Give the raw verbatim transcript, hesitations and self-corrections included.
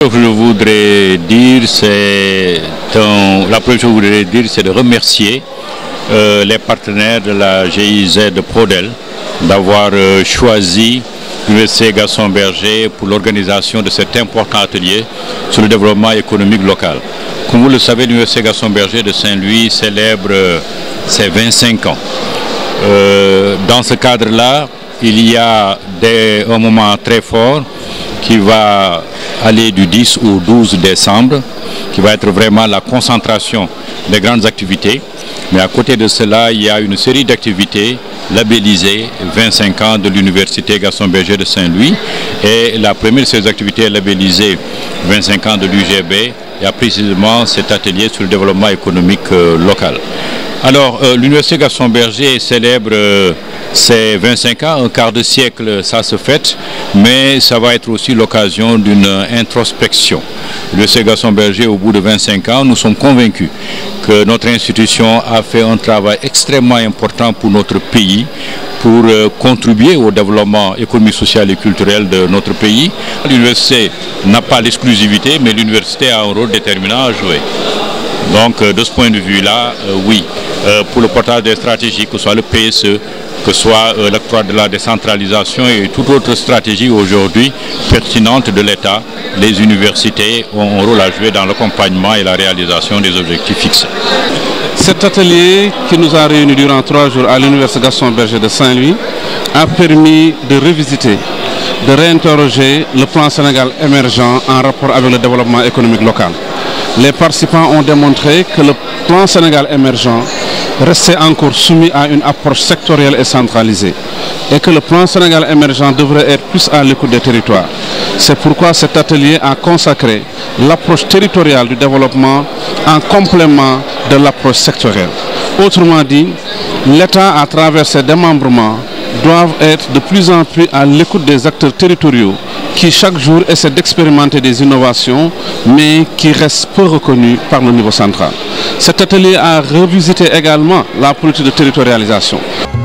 Ce que je voudrais dire, c'est la première chose que je voudrais dire, c'est de remercier euh, les partenaires de la G I Z Prodel d'avoir euh, choisi l'Université Gaston Berger pour l'organisation de cet important atelier sur le développement économique local. Comme vous le savez, l'Université Gaston Berger de Saint-Louis célèbre euh, ses vingt-cinq ans. Euh, dans ce cadre-là, il y a des, un moment très fort qui va aller du dix au douze décembre, qui va être vraiment la concentration des grandes activités. Mais à côté de cela, il y a une série d'activités labellisées vingt-cinq ans de l'Université Gaston Berger de Saint-Louis. Et la première de ces activités labellisées vingt-cinq ans de l'U G B, il y a précisément cet atelier sur le développement économique euh, local. Alors, euh, l'Université Gaston Berger célèbre euh, ses vingt-cinq ans, un quart de siècle, ça se fête, mais ça va être aussi l'occasion d'une introspection. L'Université Gaston Berger, au bout de vingt-cinq ans, nous sommes convaincus que notre institution a fait un travail extrêmement important pour notre pays, pour euh, contribuer au développement économique, social et culturel de notre pays. L'université n'a pas l'exclusivité, mais l'université a un rôle déterminant à jouer. Donc, euh, de ce point de vue-là, euh, oui, euh, pour le portage des stratégies, que ce soit le P S E, que ce soit euh, l'octroi de la décentralisation et toute autre stratégie aujourd'hui pertinente de l'État, les universités ont un rôle à jouer dans l'accompagnement et la réalisation des objectifs fixés. Cet atelier qui nous a réunis durant trois jours à l'Université Gaston Berger de Saint-Louis a permis de revisiter, de réinterroger le plan Sénégal émergent en rapport avec le développement économique local. Les participants ont démontré que le plan Sénégal émergent restait encore soumis à une approche sectorielle et centralisée et que le plan Sénégal émergent devrait être plus à l'écoute des territoires. C'est pourquoi cet atelier a consacré l'approche territoriale du développement en complément de l'approche sectorielle. Autrement dit, l'État, à travers ses démembrements, doivent être de plus en plus à l'écoute des acteurs territoriaux qui chaque jour essaient d'expérimenter des innovations mais qui restent peu reconnus par le niveau central. Cet atelier a revisité également la politique de territorialisation.